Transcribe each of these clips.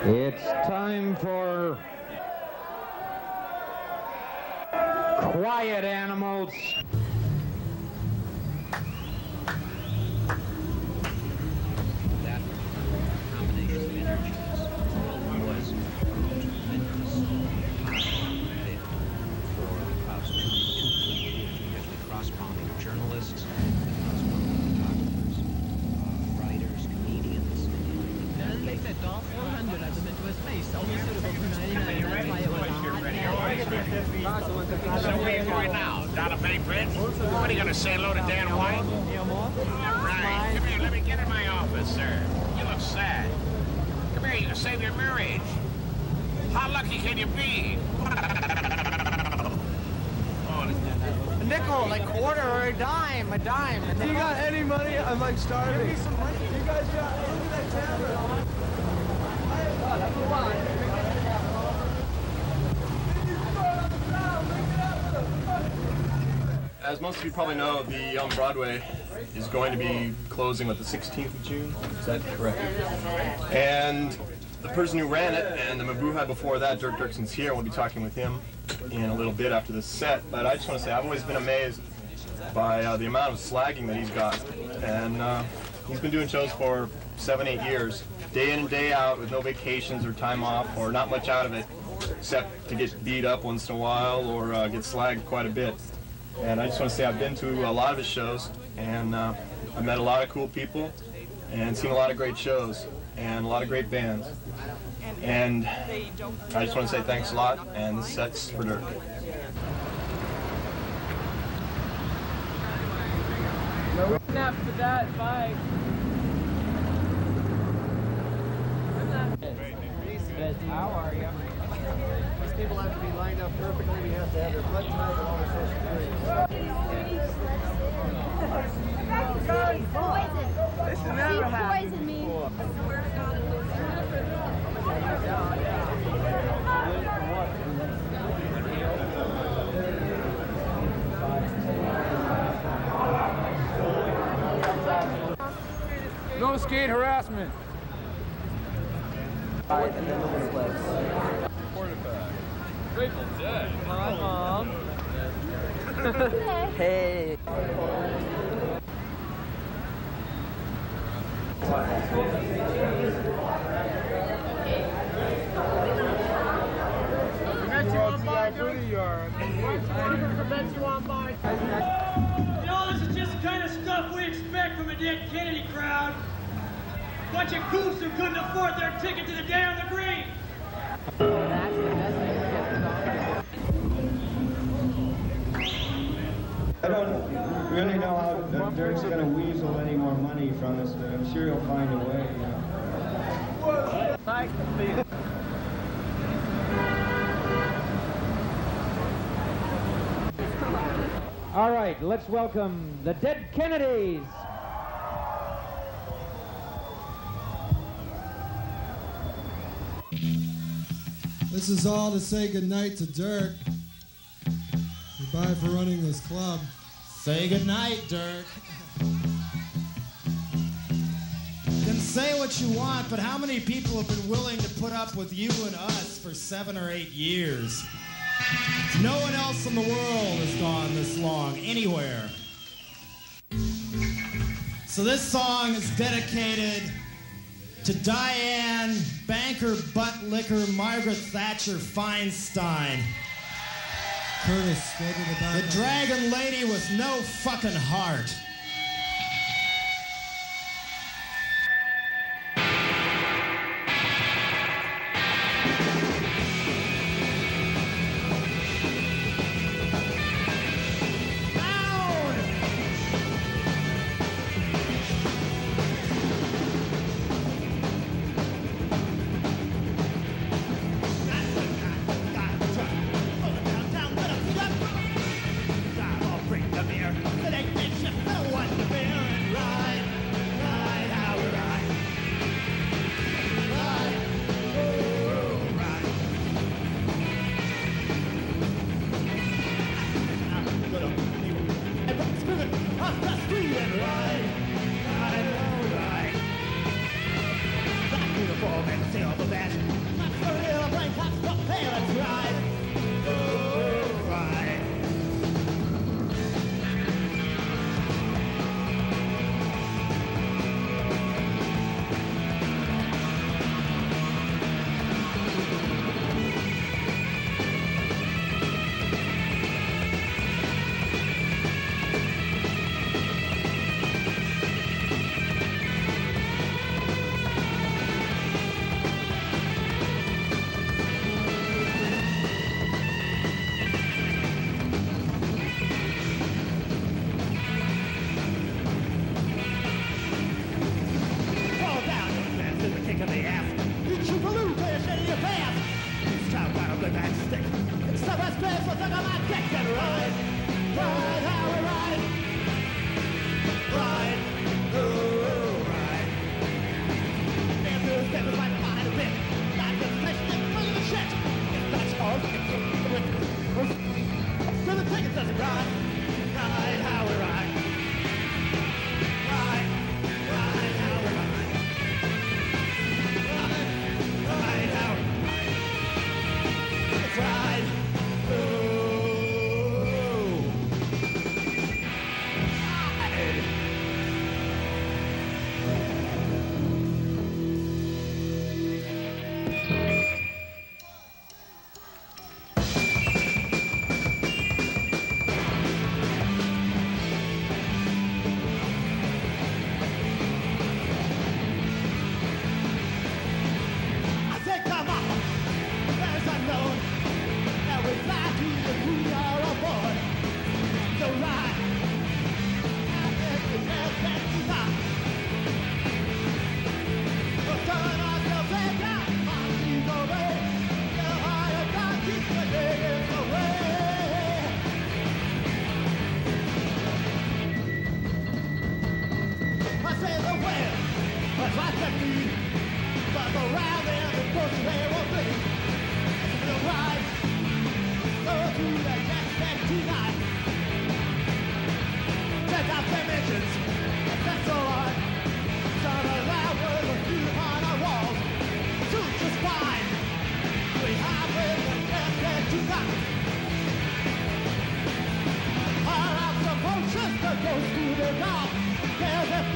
It's time for Quiet Animals. That combination of energies was tremendous fit for the costume with the cross-polling of journalists, the cross-polling photographers, writers, comedians. And they said all 400 of them into a space only suitable for 99. That's why it was a hot day. So where are you going now? Down to Bay Bridge? What are you going to say hello to Dan White? Right. Come here, let me get in my office, sir. You look sad. Come here, you can save your marriage. How lucky can you be? A nickel, a quarter, or a dime. Do you got any money? I'm like starving. Give me some money. You guys got, look at that camera. As most of you probably know, the Young Broadway is going to be closing with the 16th of June. Is that correct? And the person who ran it, and the Mabuhay before that, Dirk Dirkson's here. We'll be talking with him in a little bit after this set. But I just want to say I've always been amazed by the amount of slagging that he's got. And he's been doing shows for 7-8 years, day in and day out, with no vacations or time off, or not much out of it, except to get beat up once in a while or get slagged quite a bit. And I just want to say I've been to a lot of his shows, and I've met a lot of cool people, and seen a lot of great shows, and a lot of great bands. And I just want to say thanks a lot, and this set's for Dirk. Enough for that, bye. How are you? These people have to be lined up perfectly. We have to have their blood type and all their social security. This has never happened before. No skate harassment. And then the flex. Grateful Dead. Hi, Mom. Hey. You know, this is just the kind of stuff we expect from a dead Kennedy crowd. Bunch of goofs who couldn't afford their ticket to the day on the green. I don't really know how Dirk's going to weasel any more money from us, but I'm sure he'll find a way, you know. All right, let's welcome the Dead Kennedys. This is all to say goodnight to Dirk. Goodbye for running this club. Say goodnight, Dirk. You can say what you want, but how many people have been willing to put up with you and us for 7 or 8 years? No one else in the world has gone this long, anywhere. So this song is dedicated to Diane Banker Butt Liquor Margaret Thatcher Feinstein. Curtis, go to the back. The dragon lady with no fucking heart.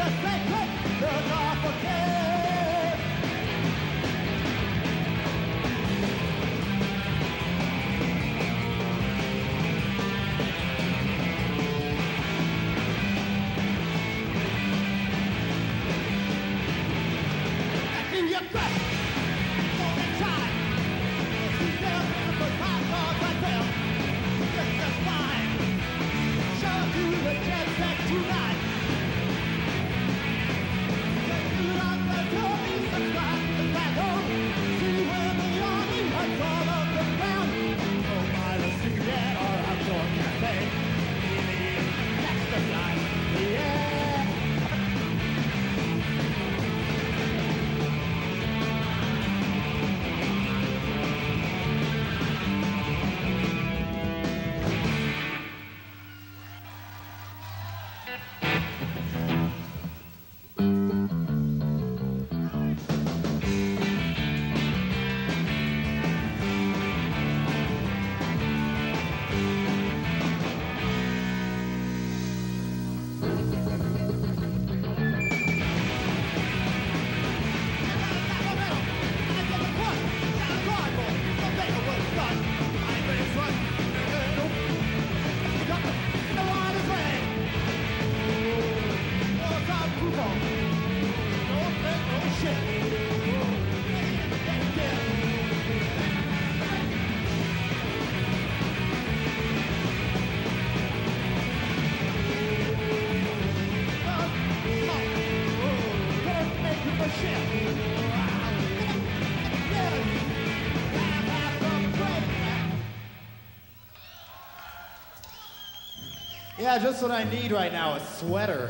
Yeah, just what I need right now, a sweater.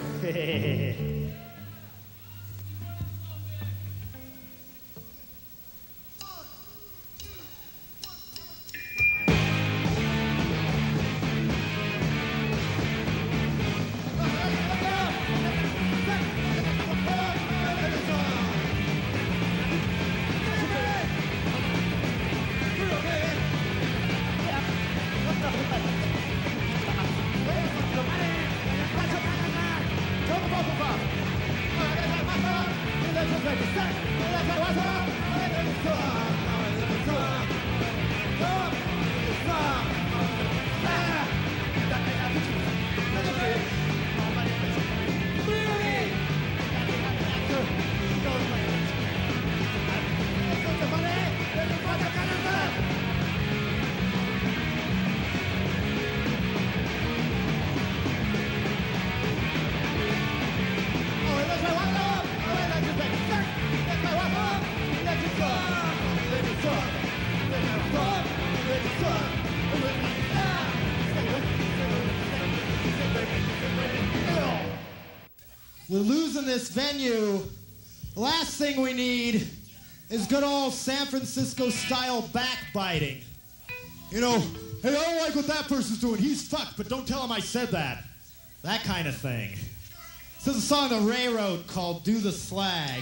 We're losing this venue. The last thing we need is good old San Francisco style backbiting. You know, hey, I don't like what that person's doing. He's fucked, but don't tell him I said that. That kind of thing. This is a song that Ray wrote called Do the Slag.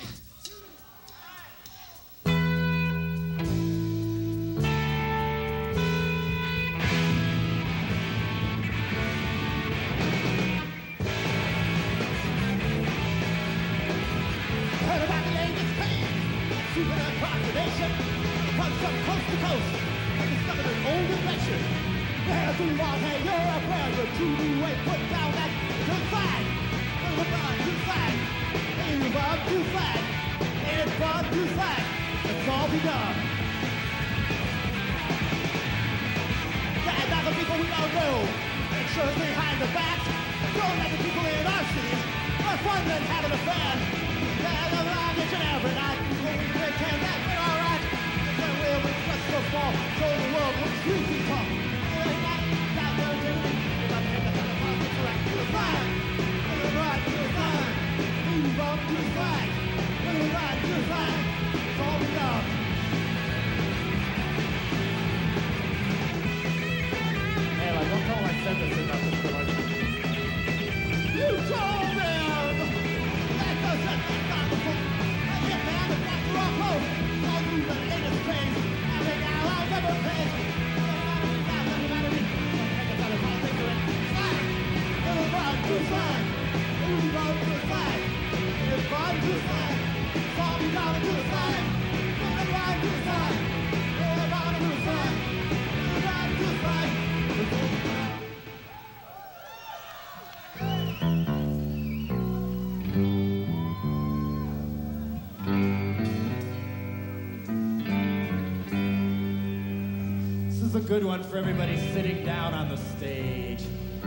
is a good one for everybody sitting down on the stage.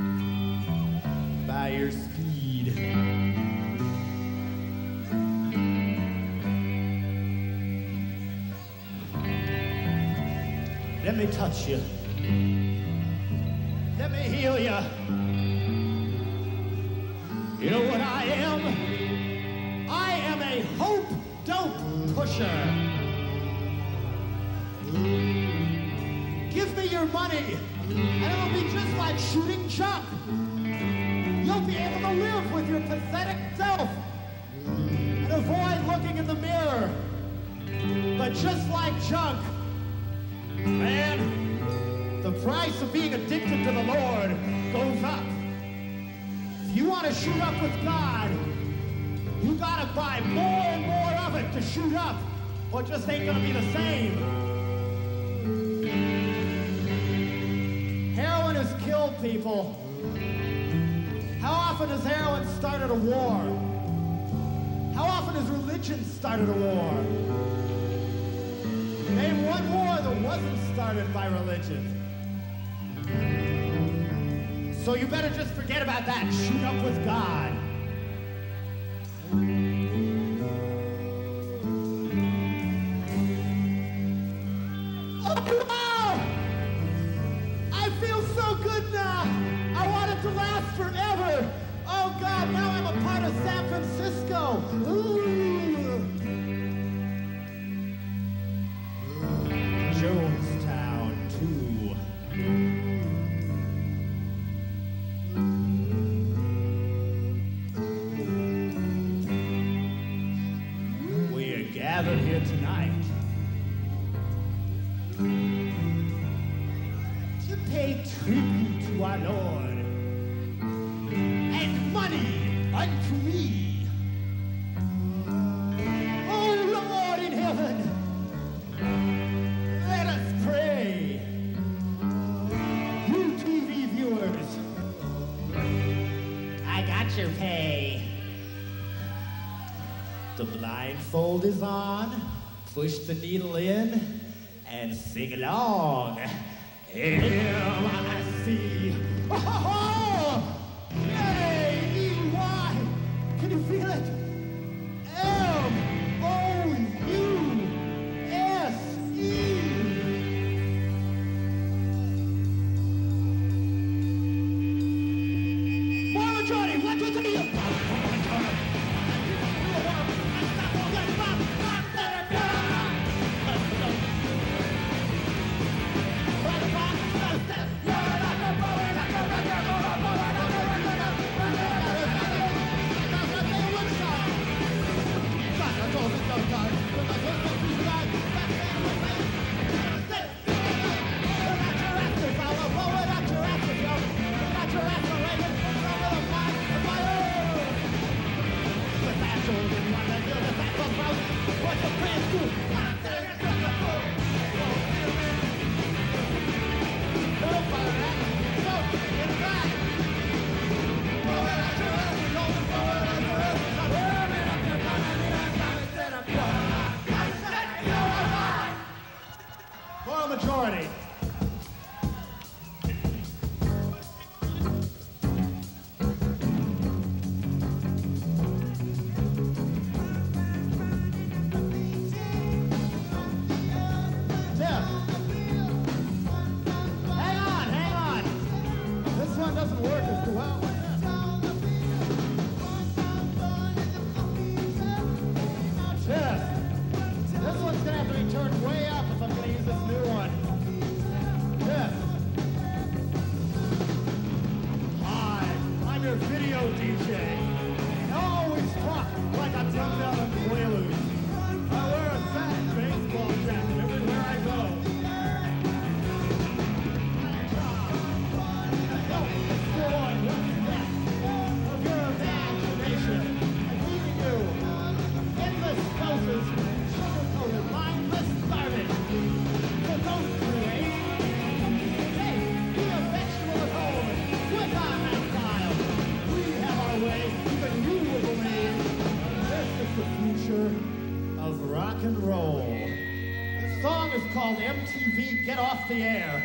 By your speed. Let me touch you. Let me heal you. You know what I am? I am a hope dope pusher. Give me your money, and it'll be just like shooting junk. You'll be able to live with your pathetic self and avoid looking in the mirror. But just like junk, man, the price of being addicted to the Lord goes up. If you want to shoot up with God, you gotta buy more and more of it to shoot up, or it just ain't gonna be the same. Heroin has killed people. How often has heroin started a war? How often has religion started a war? Name one war that wasn't started by religion. So you better just forget about that. Shoot up with God. Oh, I feel so good now. I want it to last forever. Oh God, now I'm a part of San Francisco. Ooh. Jonestown, too. We're gathered here tonight to pay tribute to our Lord and money unto me. Oh Lord in heaven, let us pray. You TV viewers, I got your pay. The blindfold is on, push the needle in, and sing along. M-I-C. Oh, A-E-Y. Can you feel it? M-O-U-S-E. More majority, 1, 2, 3. Majority. Hang on. This one doesn't work as well. This one's gonna have to be turned way up if I'm gonna use this new one. is called MTV Get Off the Air.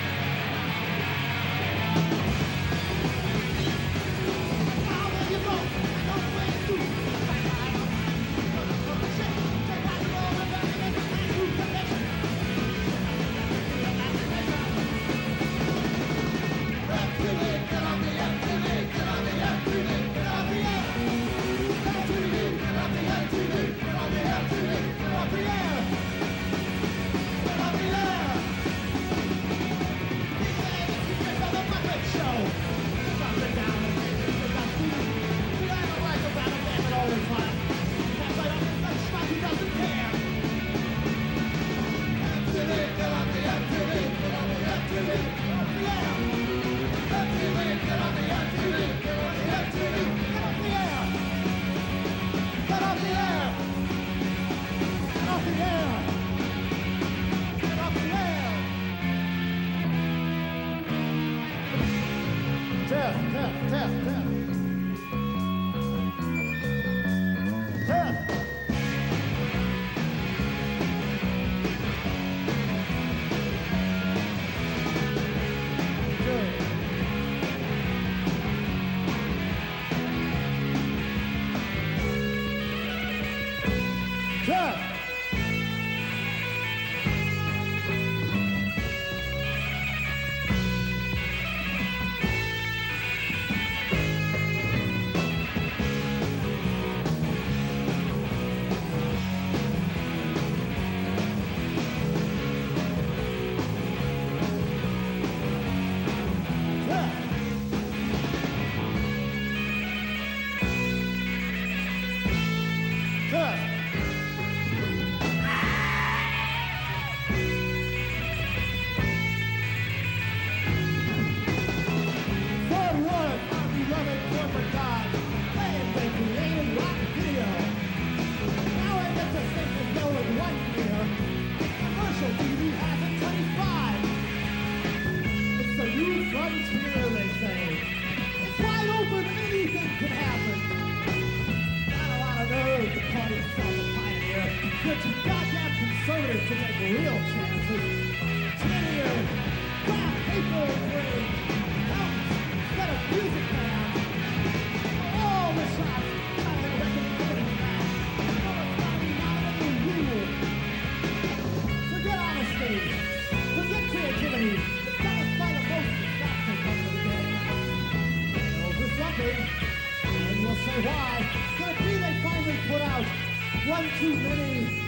One too many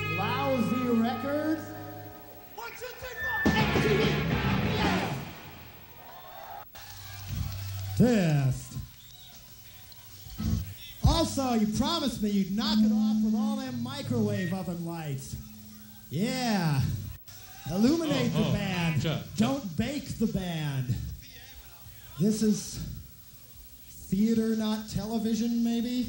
lousy records. 1, 2, 3, 4. MTV. Yeah. Test. Also, you promised me you'd knock it off with all them microwave oven lights. Yeah. Illuminate the band. Don't bake the band. This is theater, not television, maybe?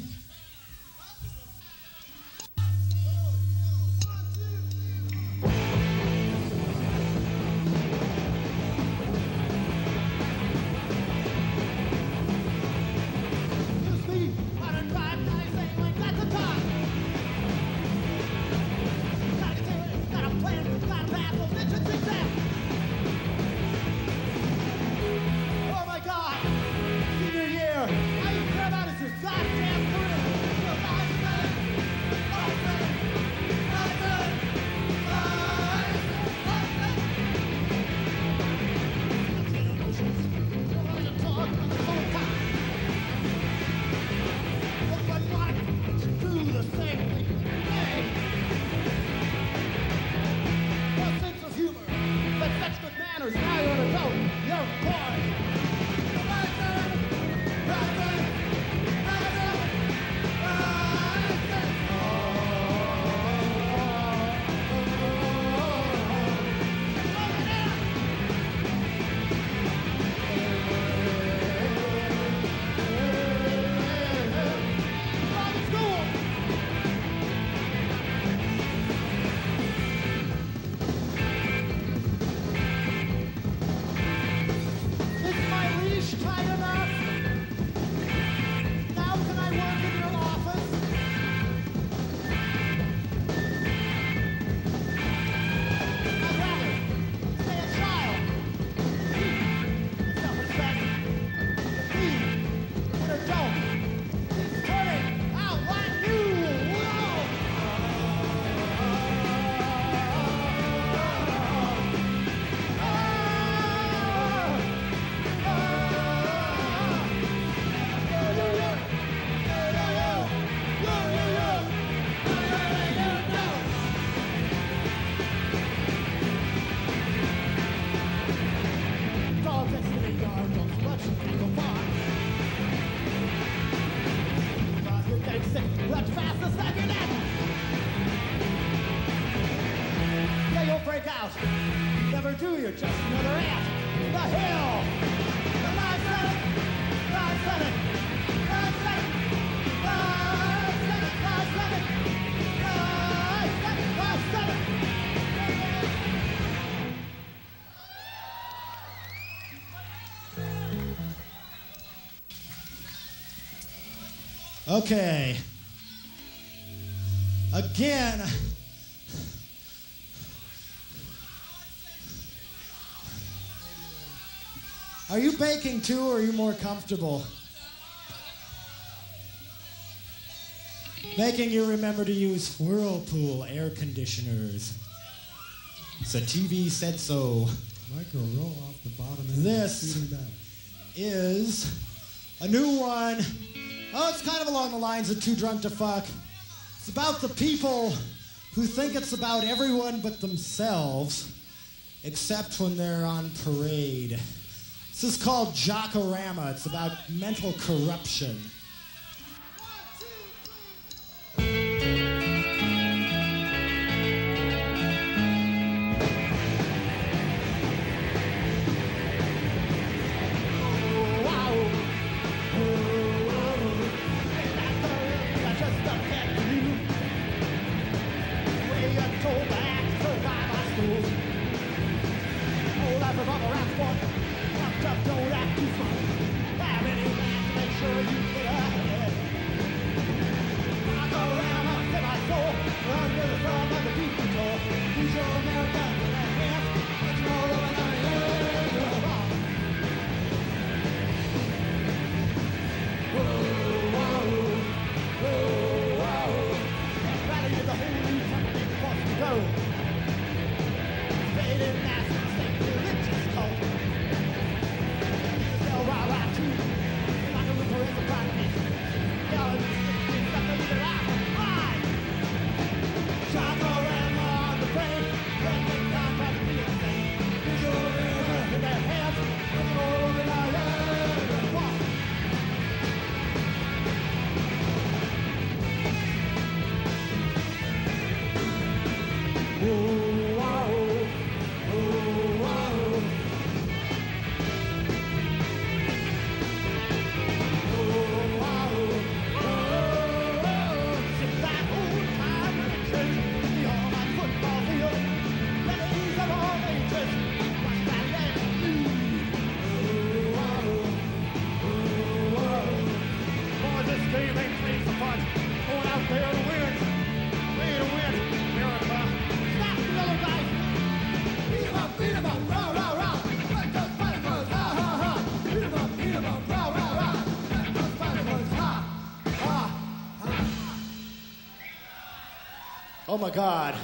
Oh my God! Senior year! All you care about is your goddamn career! break out. Never do, you're just another ant. The hill. I said it. I said it. I said it. I said it. I said it. I said it. I said it. Okay. Again. Are you baking too, or are you more comfortable? Making you remember to use Whirlpool air conditioners. So TV said so. Michael, roll off the bottom end. This is a new one. Oh, it's kind of along the lines of Too Drunk to Fuck. It's about the people who think it's about everyone but themselves, except when they're on parade. This is called Jockorama. It's about mental corruption. Oh my God.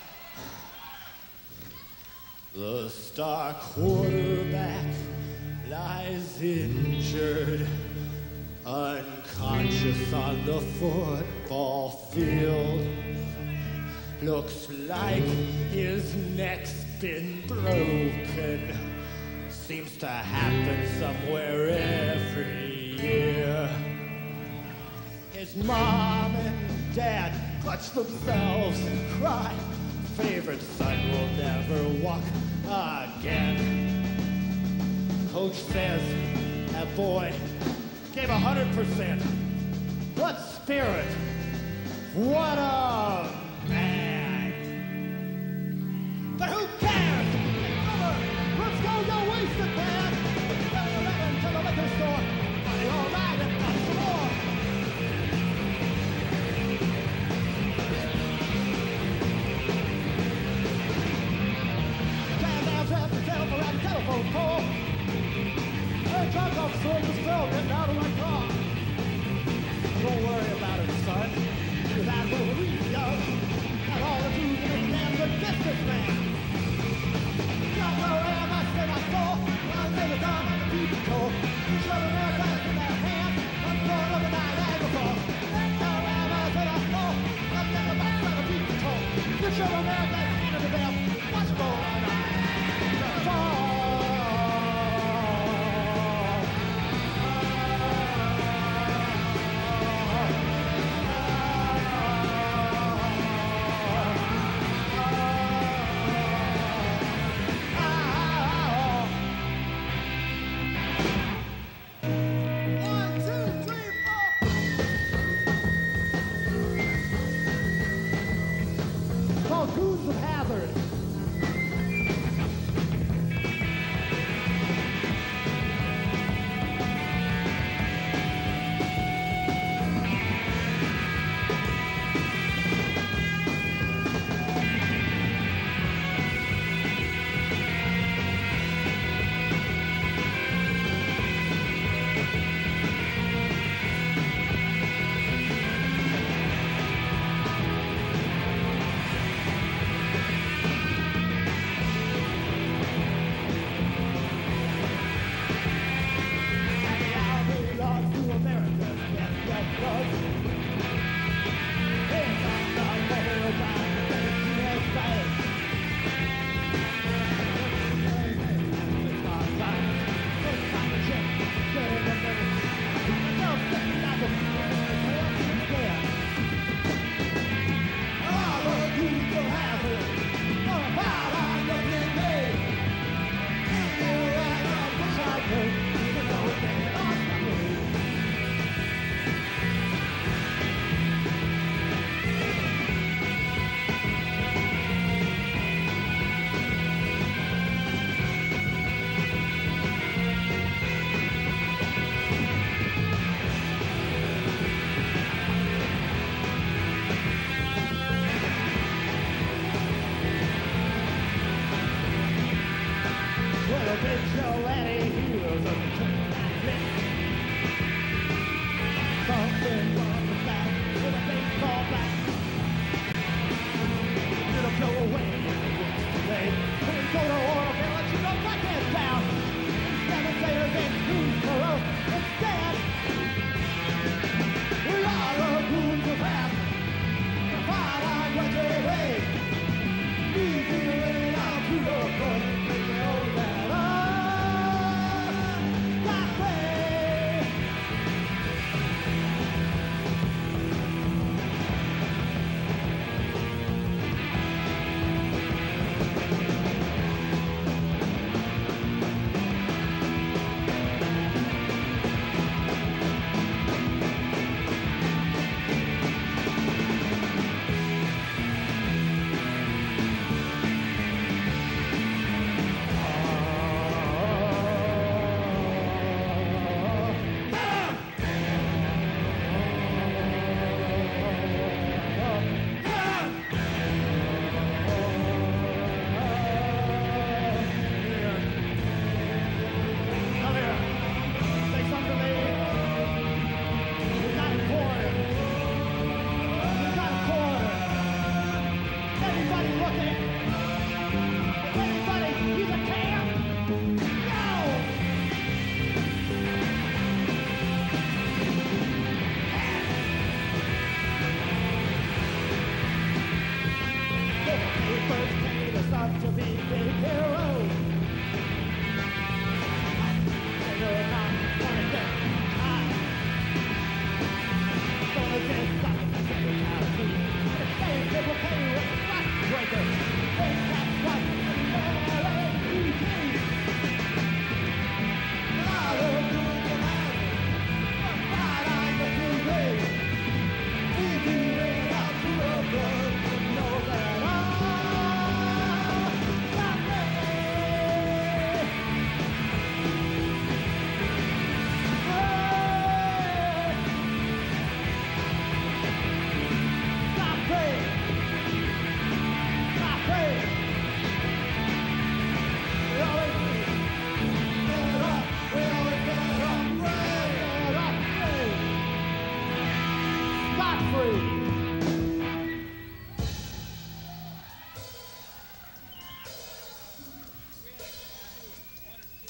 The star quarterback lies injured, unconscious on the football field. Looks like his neck's been broken. Seems to happen somewhere every year. His mom and dad clutch themselves and cry. Favorite son will never walk again. Coach says that boy gave 100%. What spirit? What a man! But who cares? Let's go, you're wasted, man! 7-11 to the liquor store. Money all right and not some more. Telephone call. Hey, drunk officer, just fell getting out of my car. Don't worry about it, son. That will reach us.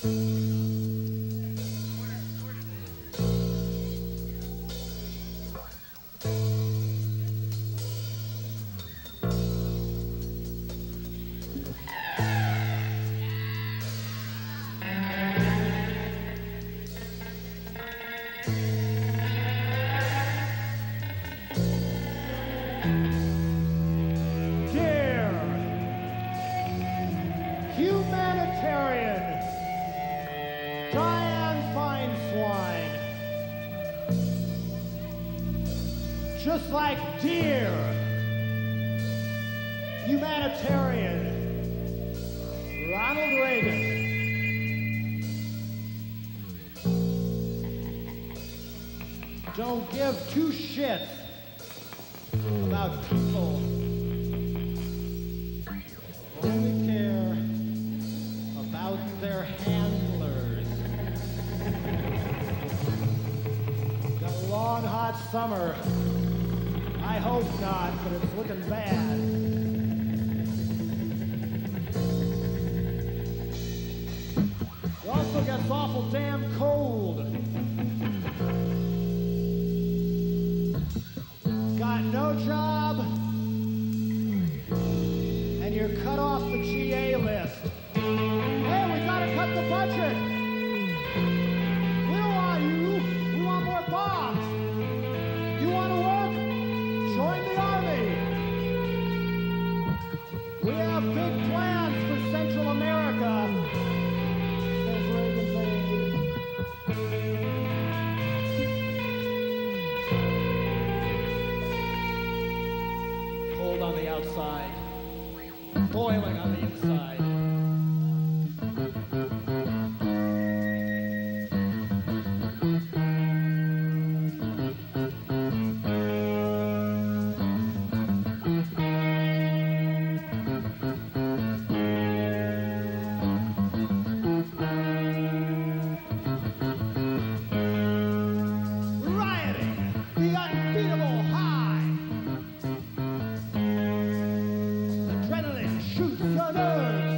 Humanitarian Diane Fineswine. Just like deer. Humanitarian Ronald Reagan. Don't give two shits about people. Only care about their handlers. Got a long, hot summer. I hope not, but it's looking bad. It also gets awful damn cold. Got no job, and you're cut off the GA list. Hey, we gotta cut the budget. We don't want you. We want more bombs. You want to work? Join the army. We have big plans for Central America. Says Reagan's aide. Cold on the outside, boiling on the inside. Rioting, the unbeatable high. Adrenaline shoots your nerves.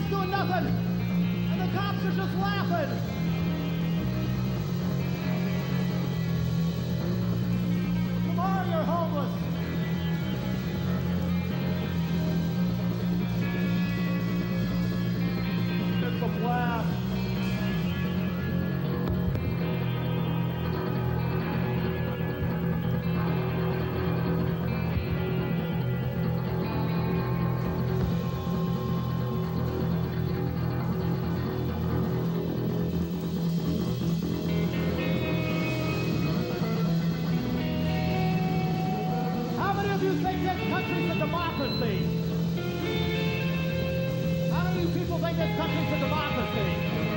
nobody's doing nothing. And the cops are just laughing. Tomorrow you're homeless. It's a blast. How many of you think this country's a democracy? How many of you people think this country's a democracy?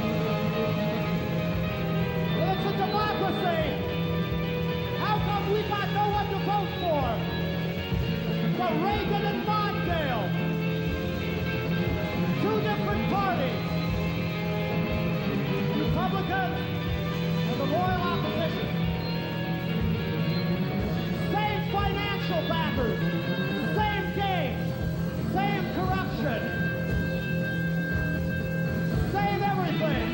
If it's a democracy, how come we got no one to vote for? But Reagan and Mondale, two different parties, Republicans and the loyal opposition. Same financial backers, same game, same corruption, same everything.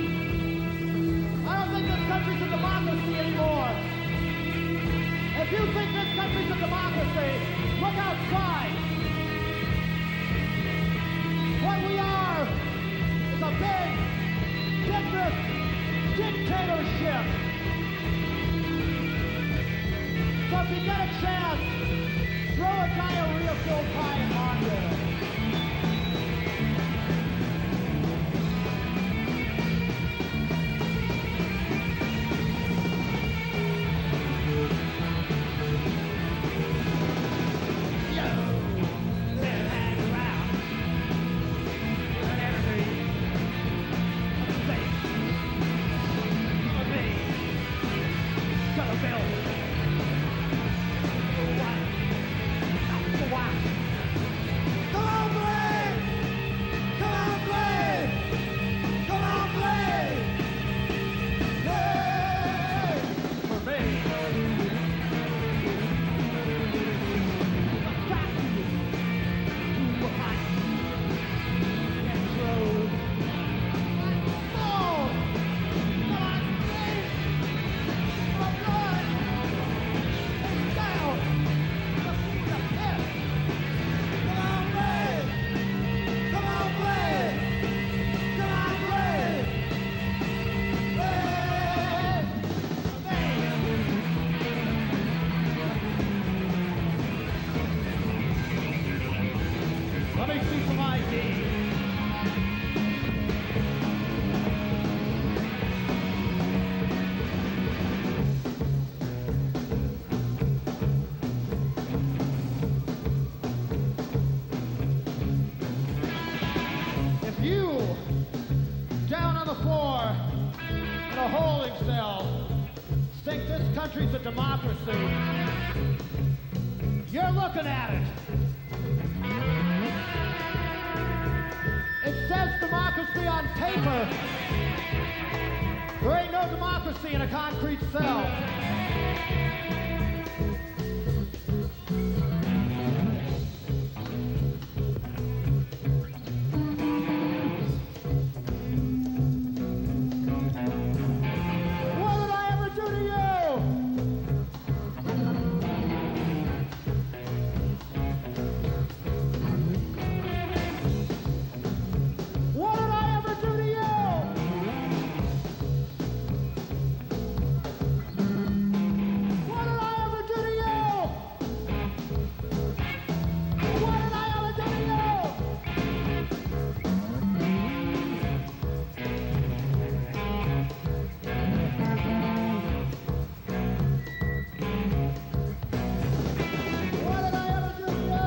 I don't think this country's a democracy anymore. If you think this country's a democracy, look outside. What we are is a big business dictatorship. So if you get a chance, throw a diarrhea-filled pie in Mondale. Let me see some ID. If you, down on the floor in a holding cell, think this country's a democracy, you're looking at it. It says democracy on paper. There ain't no democracy in a concrete cell. What did I ever do to you? What did I ever do to you? What did I ever do to you? What did I ever do to you? What did I ever do to you?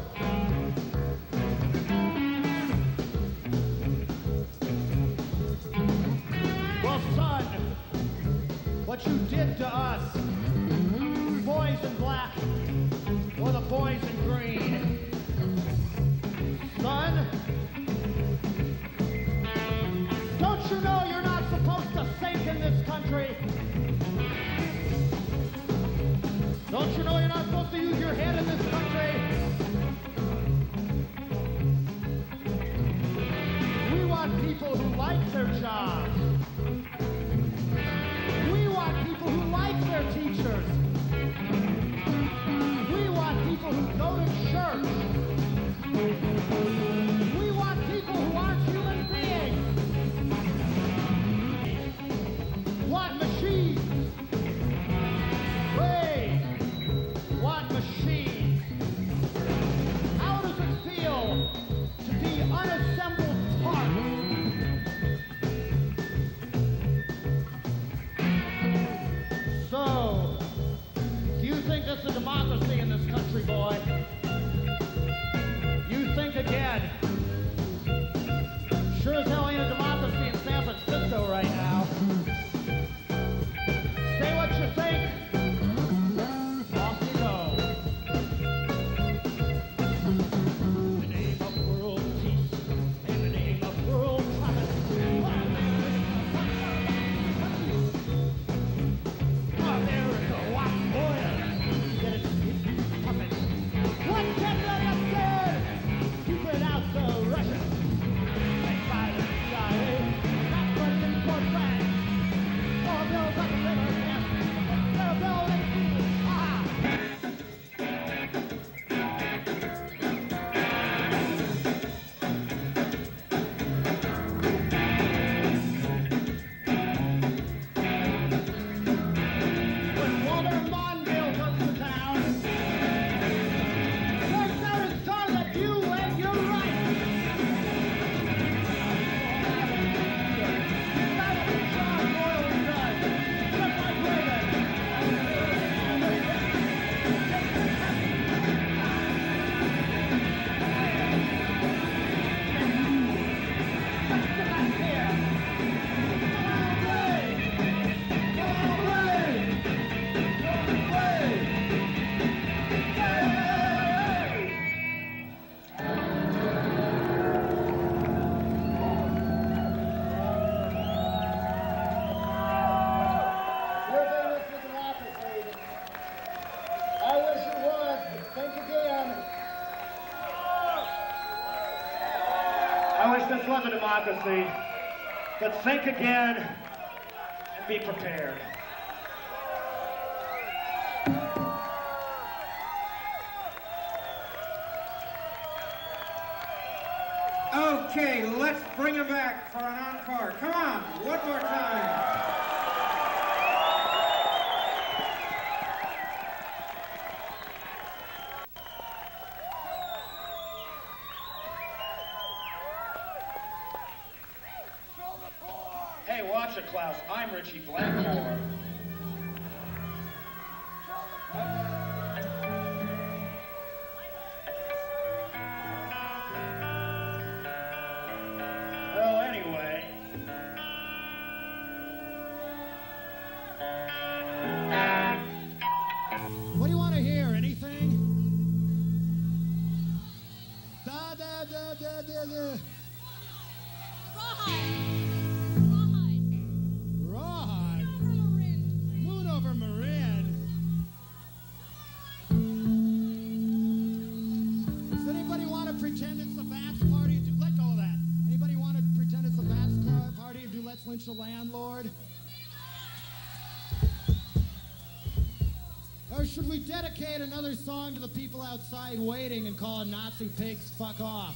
Well, son, what you did to us, boys in black or the boys in green, son, don't you know you're not supposed to think in this country? Don't you know you're not supposed to use your head in this country? people who like their jobs. We want people who like their teachers. We want people who go to church. We want people who aren't human beings. Want machines. Wait. Want machines. How does it feel to be unassembled parts? So, do you think there's a democracy in this country, boy? You think again. Sure as hell ain't a democracy in San Francisco right now. Say what you think. Off you go. In the name of world peace, in the name of world promise. America, watch oil. Get it, puppet. What can you understand? Keep it out the Russians. Made by the CIA. Not working for France. Or bills up the river, yes. They're building people. Ah! When Walter Mondale comes to town, points out his tongue at you and your right. That's what John Boyle does, just like Reagan. Let's get back here. Go away! Go away! You're doing this for democracy. I wish you would. Think again. I wish this was a democracy. But think again and be prepared. Okay, let's bring him back for an encore. Come on, one more time. Hey, watch it, Klaus. I'm Richie Blackmore. Well, anyway. What do you want to hear? Anything? Da da da da da da. Rawhide. Moon over Marin. Does anybody want to pretend it's the Vaps party? Let go of that. Anybody want to pretend it's the Vaps party and do Let's Lynch the Landlord? Or should we dedicate another song to the people outside waiting and call Nazi pigs fuck off?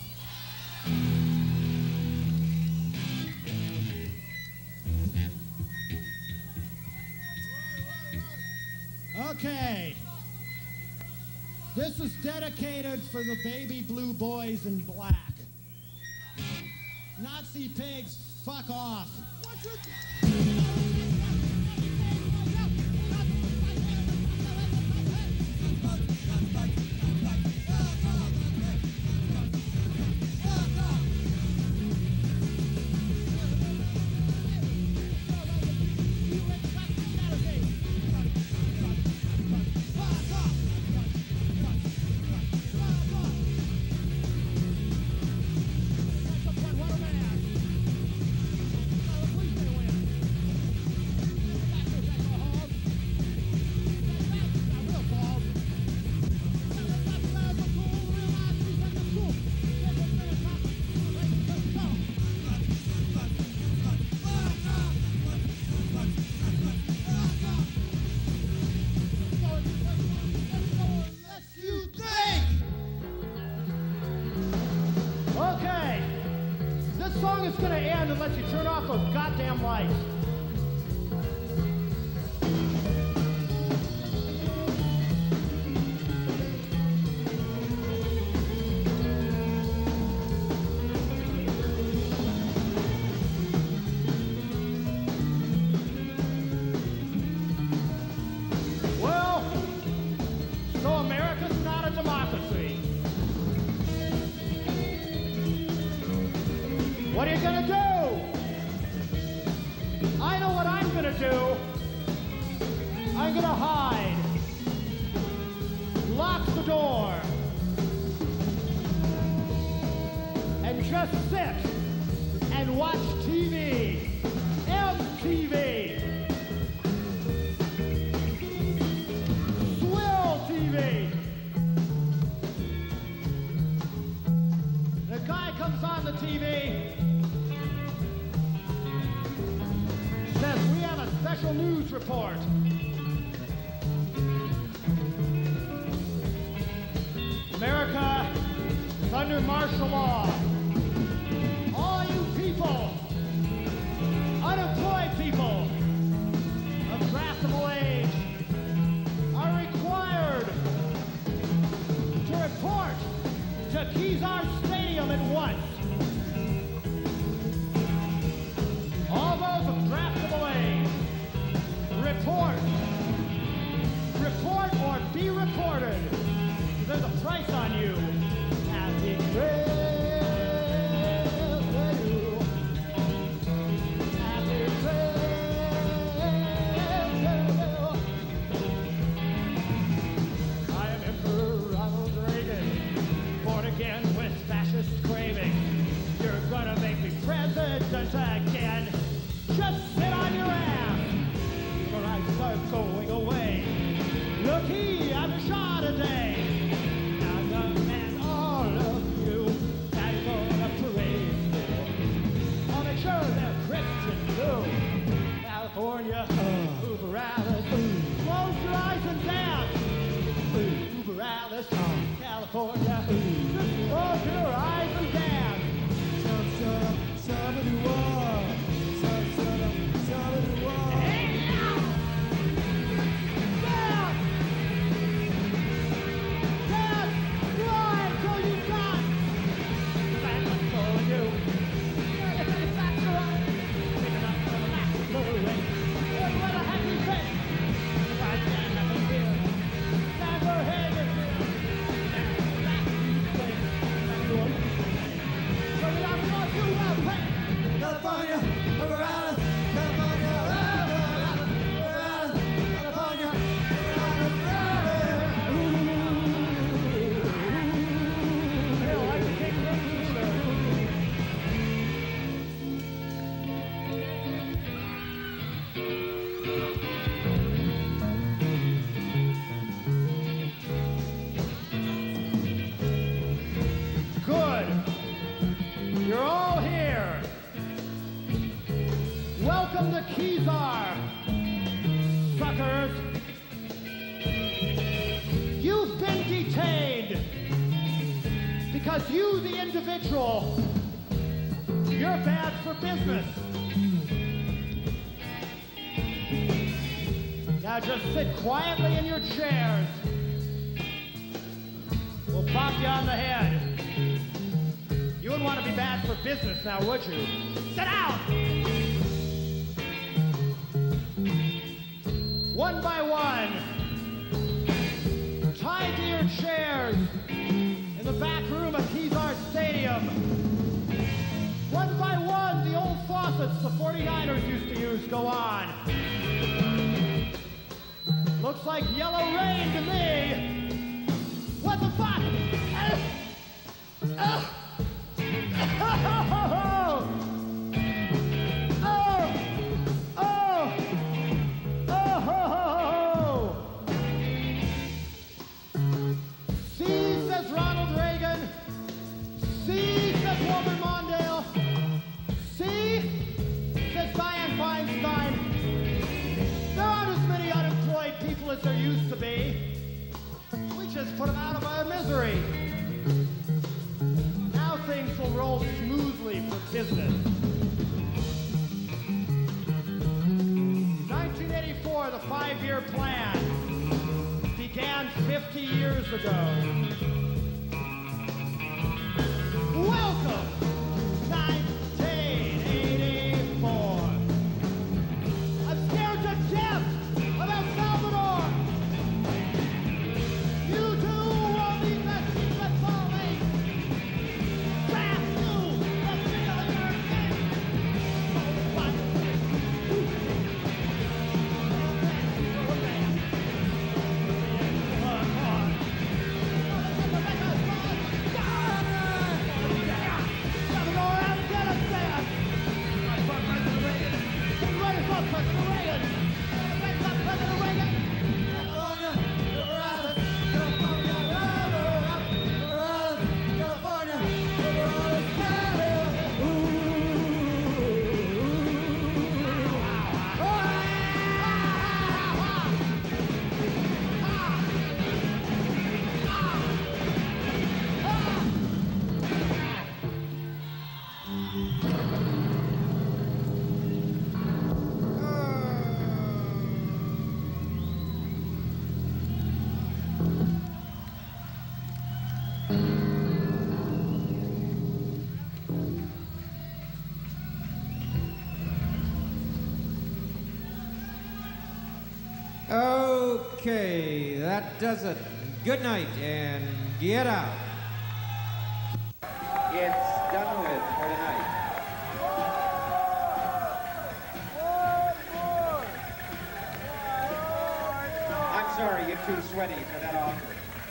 Okay. This is dedicated for the baby blue boys in black. Nazi pigs, fuck off. song is gonna end unless you turn off those goddamn lights. Well, so America's not a democracy. What are you gonna do? I know what I'm gonna do. I'm gonna hide. Lock the door. And just sit and watch TV. MTV. Swill TV. The guy comes on the TV. Says we have a special news report. America is under martial law. All you people, unemployed people of draftable age, are required to report to Kezar Stadium at once. All those of draftable age, report. Report or be reported. There's a price on you. Happy Christmas to you. Happy Christmas to you. I am Emperor Ronald Reagan, born again with fascist craving. You're gonna make me president again. Just sit on your ass, or I start going away. Looky, I'm shot a day. And all of you that go to parade school, I'll make sure they're Christian too. California, Uber Alice, close your eyes and dance. Uber Alice, California, just close your eyes and dance. Somebody walk. Somebody walk. California, over Alice, California, California, Good. You're all here. Welcome to Kezar, suckers. You've been detained because you, the individual, you're bad for business. Now just sit quietly in your chairs. We'll pop you on the head. You wouldn't want to be bad for business now, would you? Sit down! One by one, tied to your chairs in the back room of Kezar Stadium. One by one, the old faucets the 49ers used to use go on. Looks like yellow rain to me. What the fuck? See, says Ronald Reagan. See, says Walter Mondale. See, says Dianne Feinstein. There aren't as many unemployed people as there used to be. We just put them out of our misery. Now things will roll smoothly for business. 5-year plan began 50 years ago. Welcome to 1984. I'm scared to death of El Salvador. You two will be the secret police. Trap you, the failure game. What? Okay, that does it. Good night and get out. It's done with for tonight. I'm sorry you're too sweaty for that offer.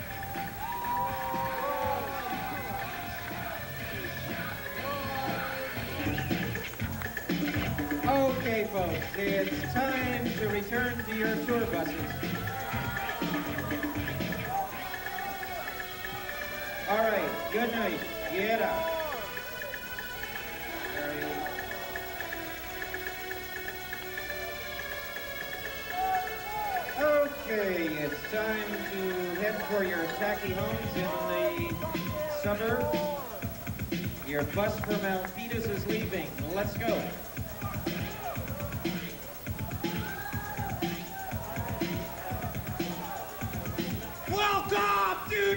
Okay, folks, it's time to return to your tour buses. All right, good night. Get out. Okay, it's time to head for your taxi homes in the suburbs. Your bus for Milpitas is leaving. Let's go. Welcome to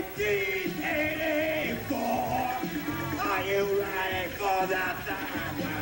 1984. Are you ready for that time?